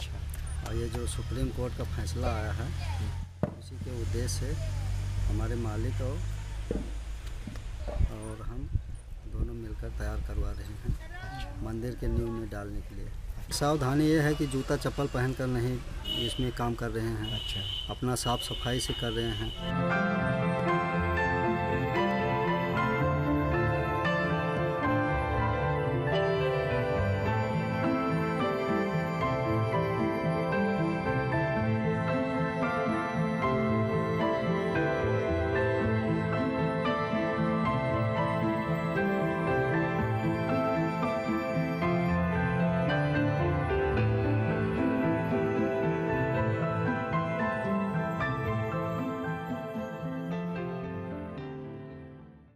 अच्छा। और ये जो सुप्रीम कोर्ट का फैसला आया है उसी के उद्देश्य से हमारे मालिक और हम दोनों मिलकर तैयार करवा रहे हैं मंदिर के नींव में डालने के लिए। सावधानी ये है कि जूता चप्पल पहनकर नहीं इसमें काम कर रहे हैं। अच्छा। अपना साफ़ सफाई से कर रहे हैं।